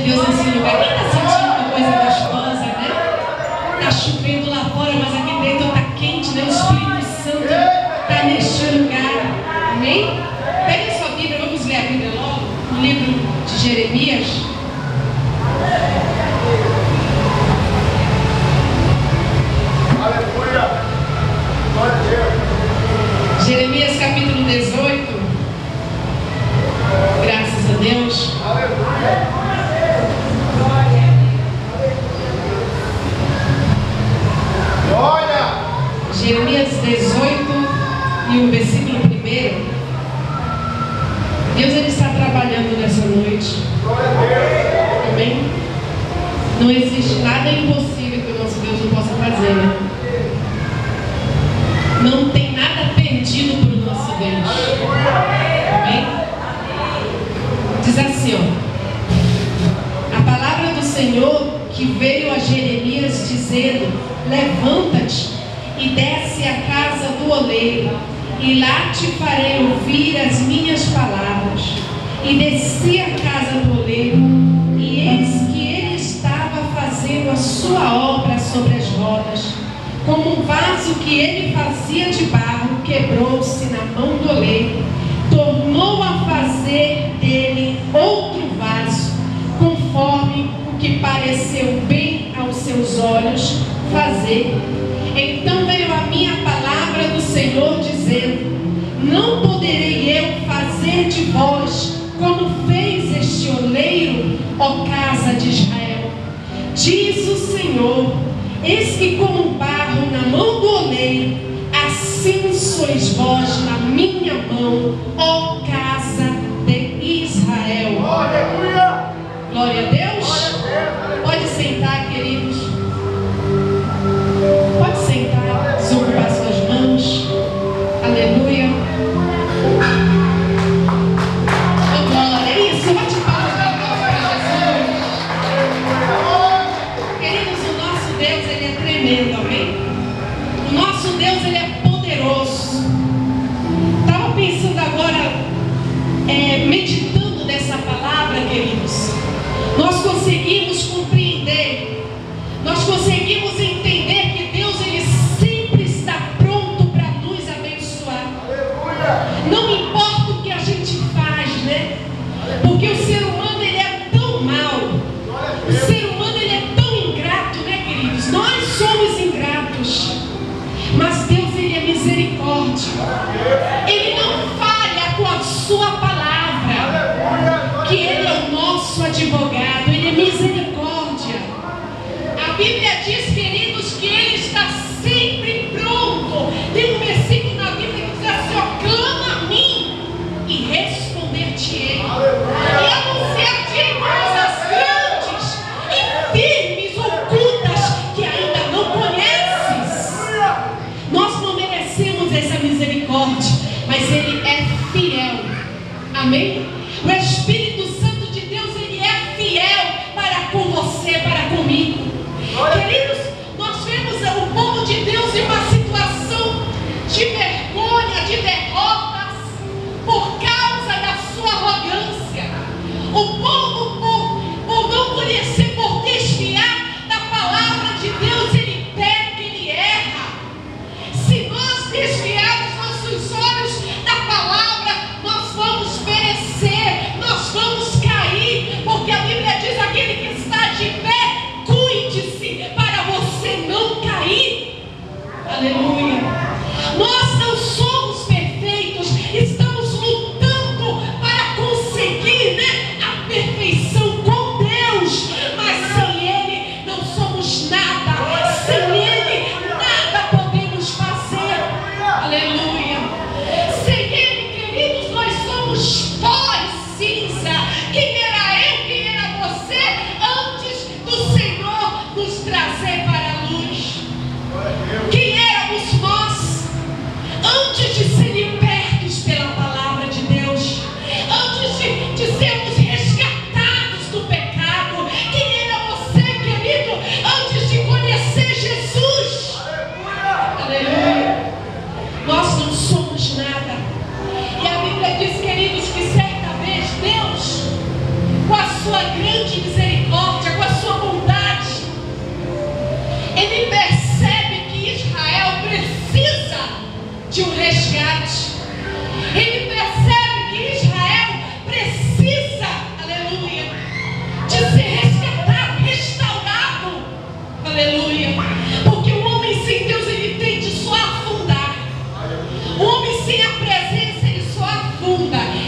Deus nesse lugar. Quem está sentindo uma coisa gostosa, né? Está chovendo lá fora, mas aqui dentro está quente, né? O Espírito Santo está neste lugar. Amém? Pegue a sua Bíblia, vamos ler a Bíblia logo, no livro de Jeremias. Aleluia! Glória a Deus! Jeremias capítulo 18. Graças a Deus. Aleluia! Glória! Jeremias 18 e o versículo 1. Deus ele está trabalhando nessa noite. Glória a Deus! Amém? Não existe nada impossível que o nosso Deus não possa fazer, né? Não tem nada perdido para o nosso Deus. Amém? Diz assim, ó. A palavra do Senhor que veio a Jeremias dizendo: levanta-te e desce à casa do oleiro, e lá te farei ouvir as minhas palavras. E desci à casa do oleiro, e eis que ele estava fazendo a sua obra sobre as rodas. Como um vaso que ele fazia de barro, quebrou-se na mão do oleiro, tornou a fazer dele outro vaso, conforme o que pareceu bem aos seus olhos fazer. Então veio a minha palavra do Senhor dizendo: não poderei eu fazer de vós como fez este oleiro, ó casa de Israel? Diz o Senhor: eis que como barro na mão do oleiro, assim sois vós na minha mão, ó casa de Israel. Aleluia! Glória a Deus. Pode sentar, queridos. Pode sentar, desocupar suas mãos. Aleluia. Oh, glória. É isso, bate palmas para Jesus. Queridos, o nosso Deus, ele é tremendo, amém? O nosso Deus, ele é poderoso. Estava pensando agora, meditando nessa palavra, queridos. Nós conseguimos compreender, nós conseguimos entender que Deus, ele sempre está pronto para nos abençoar. Não importa o que a gente faz, né? Porque o ser humano, ele é tão mau. O ser humano, ele é tão ingrato, né, queridos? Nós somos ingratos. Mas Deus, ele é misericórdia. Ele não falha com a sua palavra. Que ele é o nosso advogado. Ele é misericórdia. A Bíblia diz, queridos, que ele está sempre pronto. Tem um versículo na Bíblia que diz assim, ó: clama a mim e responder-te-ei. E anunciar-te coisas grandes e firmes, ocultas, que ainda não conheces. Nós não merecemos essa misericórdia, mas ele é fiel. Amém? O Espírito Santo de Deus, ele é fiel para com você, para comigo. Queridos, nós vemos o povo de Deus em uma situação de vergonha, de derrotas, por causa da sua arrogância. O povo, por não conhecer, por desviar da palavra de Deus, ele peca, ele erra. Se nós desviarmos nossos olhos da palavra, nós vamos perecer, nós vamos cair, porque a Bíblia diz: aquele que está de pé, cuide-se para você não cair. Aleluia. Nós não somos perfeitos, estamos lutando para conseguir, né, a perfeição.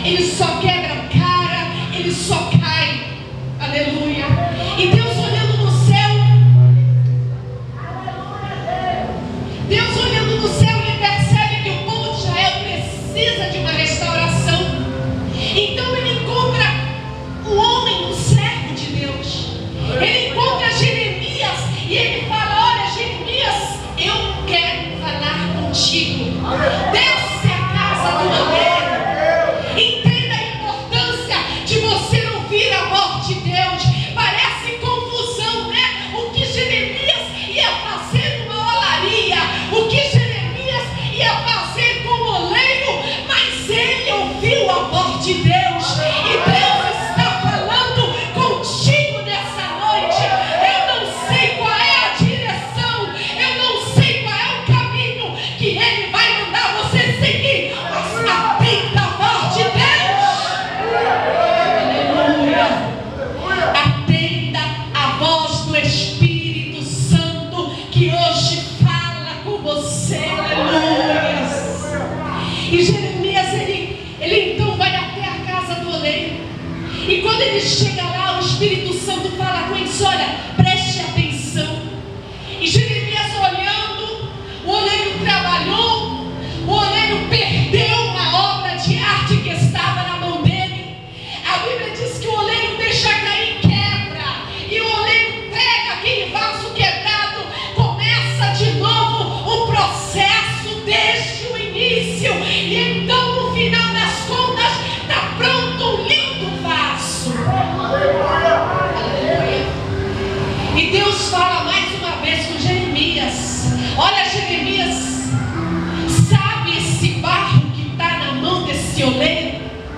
ele só quebra a cara, ele só cai. Aleluia. E Deus olhando no céu, Deus olhando no céu, ele percebe que o povo de Israel precisa de uma restauração. Então ele encontra um homem, um servo de Deus. Ele encontra Jeremias e ele fala: olha, Jeremias, eu quero falar contigo. Desce a casa do oleiro. Entenda a importância de você ouvir a voz de Deus. Parece confusão, né? O que Jeremias ia fazer numa olaria, o que Jeremias ia fazer com o oleiro, mas ele ouviu a voz de Deus. E Deus está falando contigo nessa noite. Eu não sei qual é a direção, eu não sei qual é o caminho que Ele vai mandar você seguir, mas atenta à voz de Deus. Aleluia. Atenda à voz do Espírito Santo que hoje fala com você. Aleluia. E Jeremias, ele então vai até a casa do oleiro. E quando ele chega lá, o Espírito Santo fala com ele: olha, preste atenção. E Jeremias olhando, o oleiro trabalhou, o oleiro perdeu uma obra de arte que estava na mão dele. A Bíblia diz que o oleiro deixa cair e quebra. E o oleiro pega aquele vaso quebrado, começa de novo o processo desde o início. E então, no final das contas, está pronto um lindo vaso. Aleluia. E Deus fala mais uma vez com Jeremias: olha, Jeremias, sabe esse barro que está na mão desse oleiro?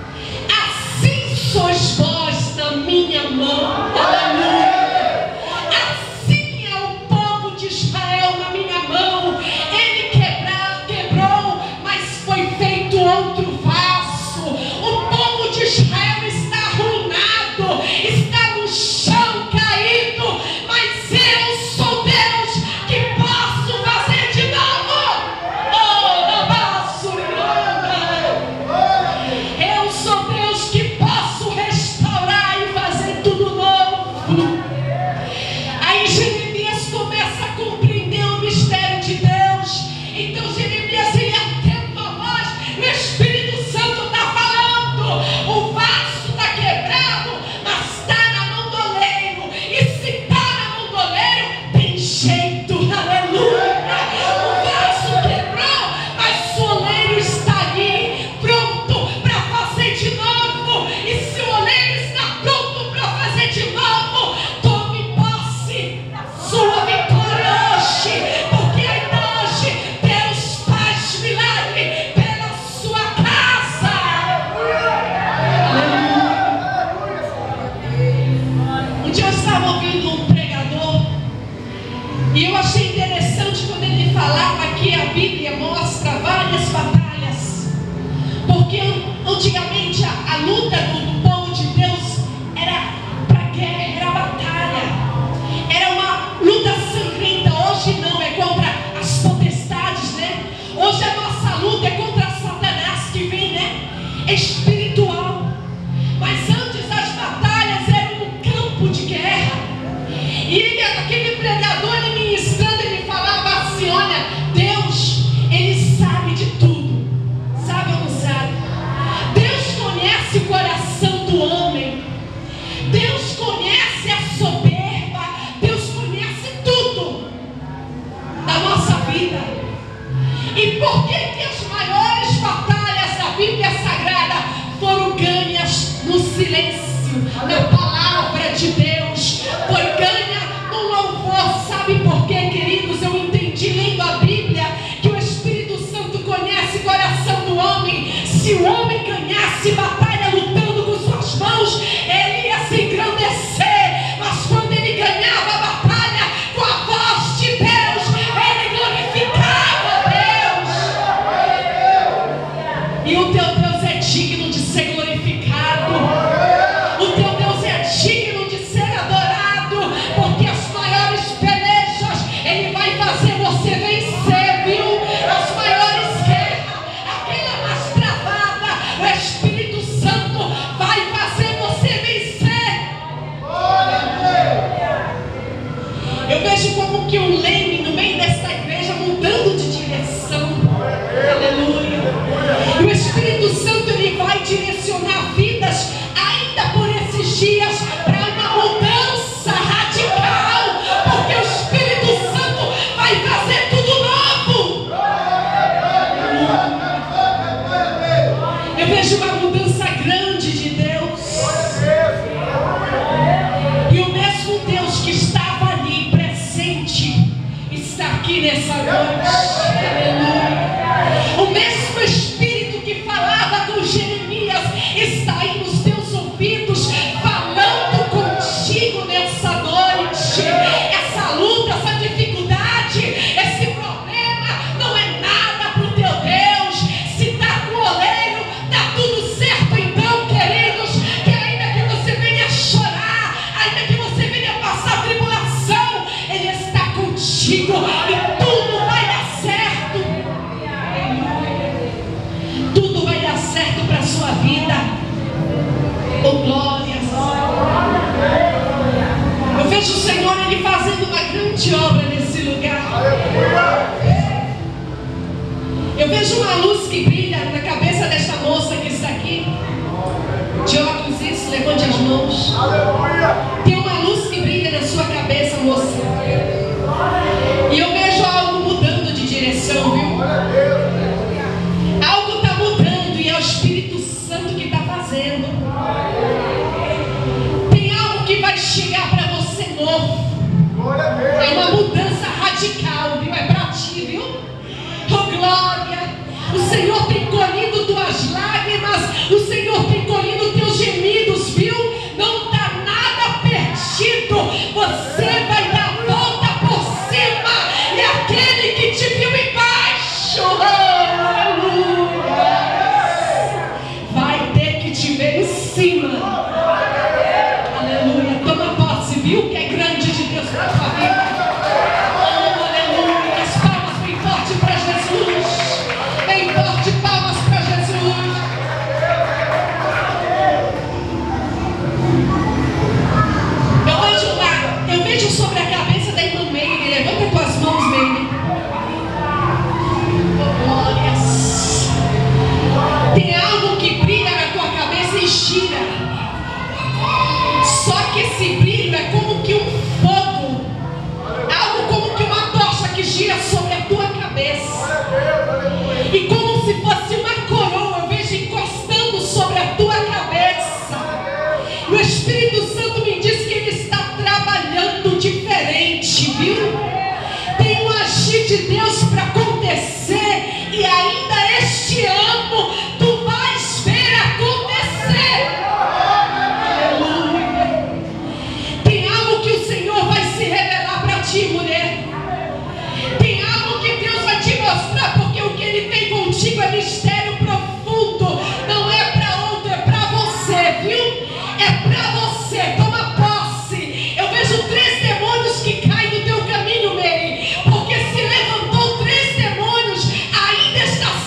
Assim sois vós na minha mão. Aleluia. Assim é o povo de Israel na minha mão. Ele quebrou, mas foi feito outro vaso. O povo de Israel está arruinado, está no chão caído, mas eu sou Deus que posso fazer de novo. Oh, na eu sou Deus que posso restaurar e fazer tudo novo. Aí Jeremias começa a compreender o mistério de Deus. Então Jeremias, ele atenta a voz, o Espírito Santo está falando: o vaso está quebrado, mas está na mão do oleiro. E se está na mão do oleiro, tem jeito. Aleluia. O vaso quebrou, mas o oleiro está ali, pronto para fazer de novo. E se o oleiro está pronto para fazer de novo, tome posse da sua vitória hoje, porque ainda hoje Deus faz milagre pela sua casa. Um dia eu estava ouvindo um pregador e eu achei interessante quando ele falava que a Bíblia mostra várias batalhas, porque antigamente a luta do povo de Deus era para guerra, era batalha, era uma luta sangrenta. Hoje não, é contra as potestades, né? Hoje a nossa luta é contra Satanás, que vem, né? Espiritual. Mas antes as batalhas eram no campo de guerra. E ele, aquele pregador, ele ministrando, ele falava assim: olha, Deus, ele sabe de tudo. Sabe ou não sabe? Deus conhece o coração do homem. Deus conhece a soberba. Deus conhece tudo da nossa vida. E por que que as maiores batalhas da Bíblia Sagrada foram ganhas no silêncio, na palavra de Deus? Foi ganha no louvor. Sabe por quê, queridos? Eu entendi lendo a Bíblia que o Espírito Santo conhece o coração do homem. Se o homem ganhasse batalha lutando com suas mãos, ele ia se engrandecer. Mas quando ele ganhava a batalha com a voz de Deus, ele glorificava a Deus. E o teu Deus é digno de ser glorificado. O teu Deus é que um leme no meio dessa igreja mudando de direção. Aleluia. E o Espírito Santo, ele vai direcionar vidas ainda por esses dias para uma mudança radical, porque o Espírito Santo vai fazer tudo novo. Eu vejo uma mudança grande de Deus. E o mesmo Deus que estava ali presente está aqui nessa noite. Aleluia. O mesmo Espírito que falava com Jeremias está aí nos teus ouvidos, falando contigo nessa noite. Essa luta, essa dificuldade, esse problema não é nada para o teu Deus. Se está com o oleiro, está tudo certo. Então, queridos, que ainda que você venha chorar, ainda que você venha passar tribulação, Ele está contigo e tudo vai dar certo. Tudo vai dar certo para a sua vida. Oh, glória. Eu vejo o Senhor, Ele fazendo uma grande obra nesse lugar. Eu vejo uma luz que brilha na cabeça desta moça que está aqui. De óculos, isso, levante as mãos. Tem uma luz que brilha na sua cabeça, moça. E eu vejo algo mudando de direção, viu? Algo está mudando e é o Espírito Santo que está fazendo. Tem algo que vai chegar para você novo. É uma mudança radical, viu? É para ti, viu? Oh, glória! O Senhor tem colhido tuas lágrimas, o Senhor tem colhido teus gemidos, viu? Não está nada perdido. Você vai dar a volta por cima. E aquele que te viu embaixo, aleluia, vai ter que te ver em cima. Aleluia. Toma posse, viu? Que é grande de Deus para a tua vida. Oh, aleluia. As palmas bem forte para Jesus. Bem forte, palmas para Jesus. Eu vejo sobre a cabeça da irmã Meire. Levanta tuas mãos, Meire. Oh, glórias. Tem algo que brilha na tua cabeça e gira. Só que esse brilho é como que um fogo, algo como que uma tocha que gira sobre a tua cabeça. E como se fosse uma coroa, eu vejo encostando sobre a tua cabeça. E o Espírito Santo me diz que Ele está trabalhando diferente, viu? Tem um agir de Deus para acontecer, e ainda este ano tu vais ver acontecer. Aleluia. Tem algo que o Senhor vai se revelar para ti, mulher. Tem algo que Deus vai te mostrar, porque o que Ele tem contigo é mistério profundo. Não é para outro, é para você, viu? É para você. Toma posse. Eu vejo 3 demônios que caem no teu caminho, Mary, porque se levantou 3 demônios, ainda está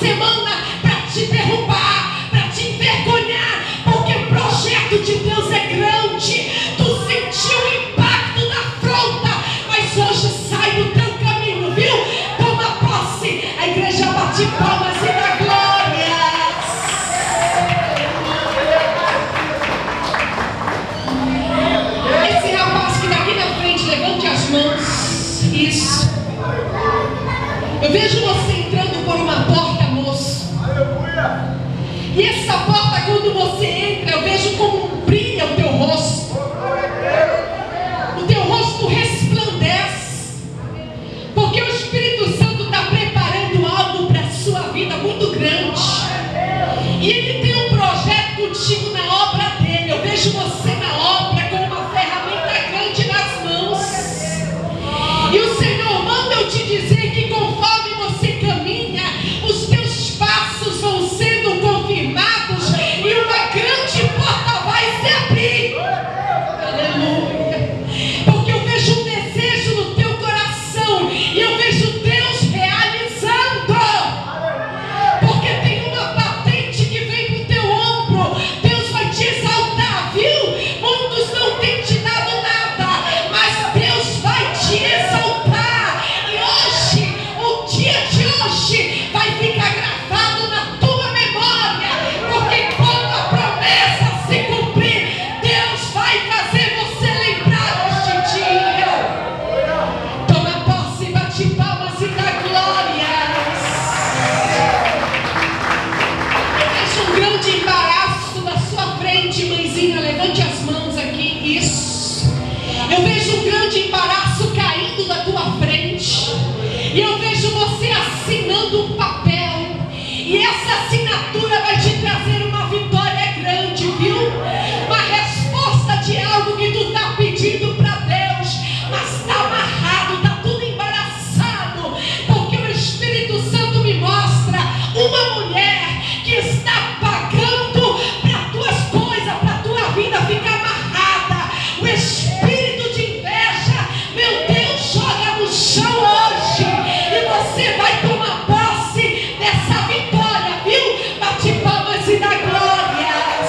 frente, mãezinha, levante as mãos aqui, isso. Eu vejo um grande embaraço caindo da tua frente, e eu vejo você assinando um papel, e essa assinatura vai te trazer uma vitória grande, viu? Uma resposta de algo que tu está pedindo para Deus, mas está amarrado, está tudo embaraçado, porque o Espírito Santo me mostra uma mulher que está pagando para tuas coisas, para tua vida ficar amarrada. O espírito de inveja, meu Deus, joga no chão hoje, e você vai tomar posse dessa vitória, viu? Bate palmas e dá glórias.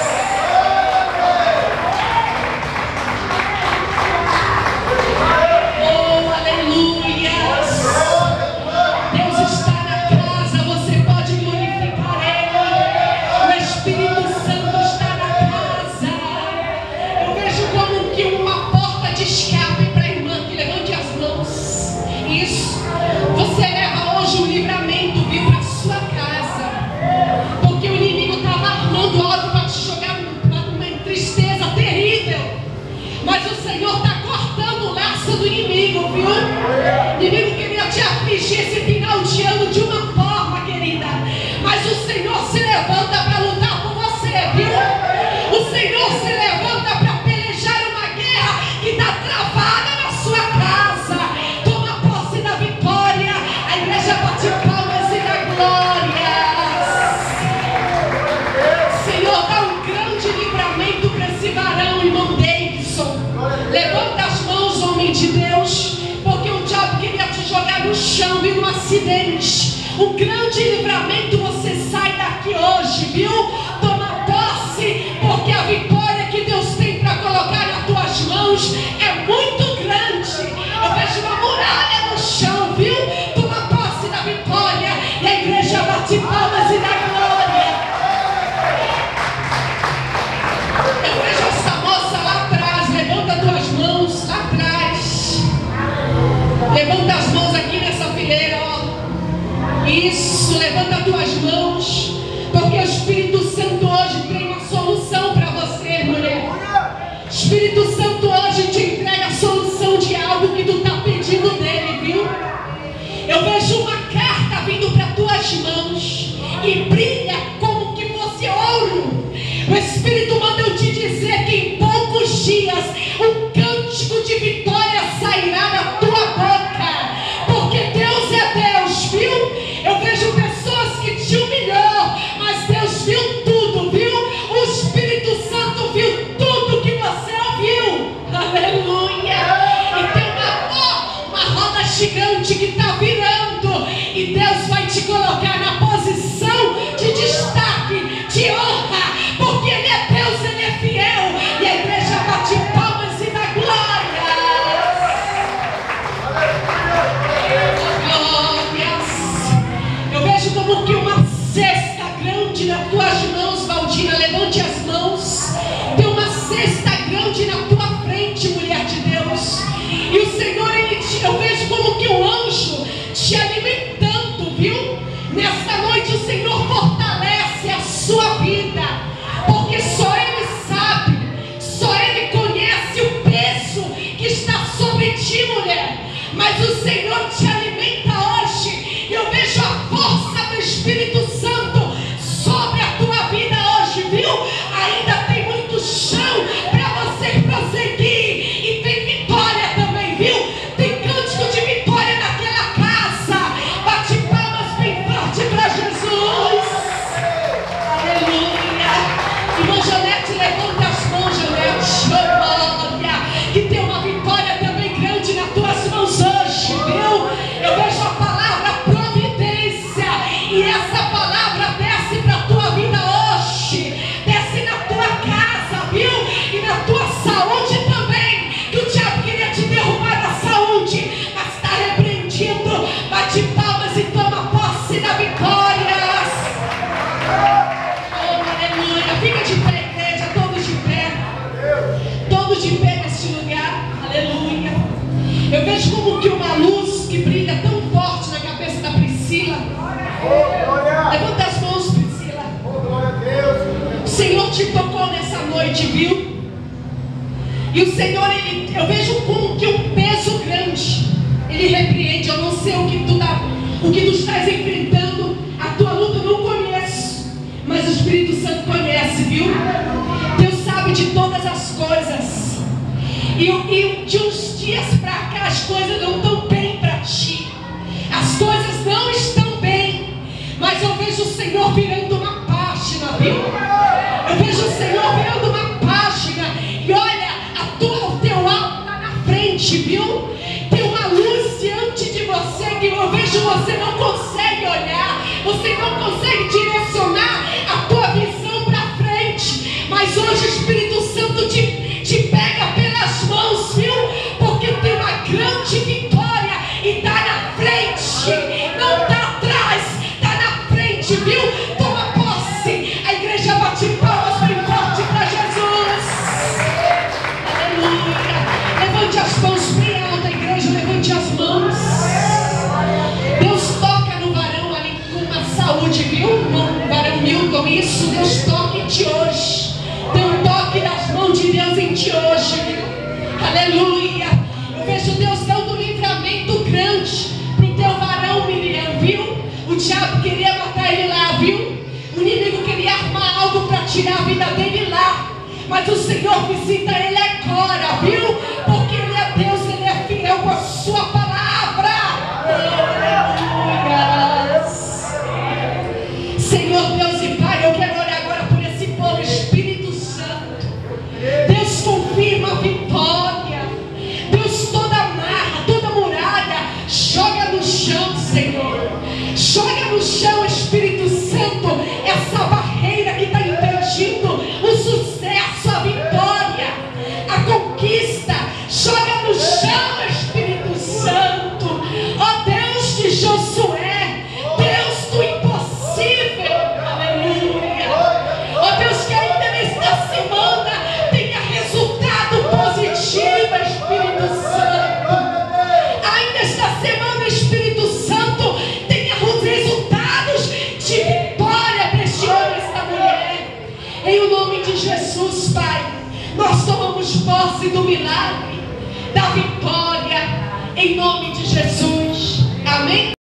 Oh, aleluias. Deus está na casa, você pode glorificar Ele. O Espírito Santo está na casa. Eu vejo como que uma porta de escape para a irmã, que levante as mãos. Isso. Você leva hoje um livramento, viu, para a sua casa. Porque o inimigo estava armando algo para te jogar numa tristeza terrível. Mas o Senhor está cortando o laço do inimigo, viu? O inimigo queria te afligir esse final de ano de uma forma, querida. Mas o Senhor se levanta para lutar por você, viu? O Senhor se levanta para pelejar uma guerra que está travada na sua casa. Toma posse da vitória. A igreja bate palmas e dá glórias. Senhor, dá um grande livramento para esse varão, irmão Davidson. Levanta as mãos, homem de Deus, porque o diabo queria te jogar no chão, viu, um acidente. Um grande livramento, você sai daqui hoje, viu? Toma posse, porque a vitória que Deus tem para colocar nas tuas mãos é muito grande. Eu vejo uma muralha no chão, viu? Toma posse da vitória, e a igreja bate palmas e dá glória. Eu vejo essa moça lá atrás, levanta tuas mãos lá atrás. Levanta as mãos aqui nessa fileira, ó. Isso, levanta as tuas mãos, porque o Espírito Santo hoje tem uma solução para você, mulher. O Espírito Santo hoje te entrega a solução de algo que tu está pedindo dele, viu? Eu vejo uma carta vindo para tuas mãos e brilha como que fosse ouro. O Espírito manda eu te dizer que em poucos dias um cântico de vitória sairá da tua boca, porque Deus é Deus, viu? Eu vejo pessoas que te humilhou, mas Deus viu tudo, viu? O Espírito Santo viu tudo que você ouviu. Aleluia! E tem uma roda gigante que está virando, e Deus vai te colocar na posição de destaque, de honra, porque Ele é Deus, Ele noite, viu? E o Senhor, eu vejo como que um peso grande, Ele repreende. Eu não sei o que tu estás enfrentando, a tua luta eu não conheço, mas o Espírito Santo conhece, viu? Deus sabe de todas as coisas. E de uns dias para cá as coisas não estão bem para ti. As coisas não estão bem, mas eu vejo o Senhor virando uma página, viu? Eu vejo o Senhor virando uma página. E olha, o teu alvo está na frente, viu? Tem uma luz diante de você que eu vejo você não consegue olhar, você não consegue direcionar a tua visão para frente. Mas hoje o Espírito Santo te pega pelas mãos, viu? Porque tem uma grande vitória e está na frente, não está atrás, está na frente, viu? Toma posse. A igreja bate palmas bem forte para Jesus. Aleluia. Levante as mãos bem alta, igreja, levante as mãos. Deus toca no varão ali com uma saúde, viu? No varão Milton, isso, Deus toca em ti hoje. Tem um toque das mãos de Deus em ti hoje, viu? Aleluia. Eu vejo Deus dando um livramento grande pro teu varão, Miriam, viu? O diabo queria matar ele lá, viu? O inimigo queria armar algo para tirar a vida dele lá. Mas o Senhor visita ele agora, viu? Porque Ele é Deus, Ele é fiel com a sua palavra. Aleluia. Senhor Deus e Pai, eu quero orar agora por esse povo, Espírito Santo. Deus, confirma a vitória. Deus, toda amarra, toda muralha, joga no chão, Senhor. Joga no chão, Espírito Santo, essa barreira que está impedindo o sucesso, a vitória, a conquista. Joga no chão, Espírito Santo. Ó Deus de Josué, Deus do impossível. Aleluia. Ó Deus, que ainda nesta semana tenha resultado positivo, Espírito Santo. Ainda esta semana, Espírito Santo, tenha os resultados de vitória para este homem, esta mulher. Em o nome de Jesus, Pai, nós tomamos posse do milagre, da vitória, em nome de Jesus. Amém.